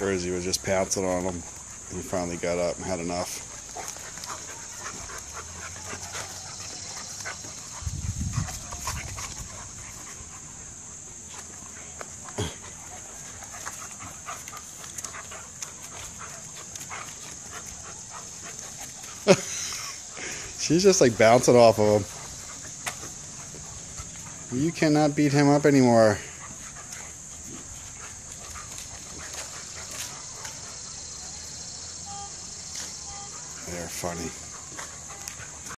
Rosie was just pouncing on him. He finally got up and had enough. She's just like bouncing off of him. You cannot beat him up anymore.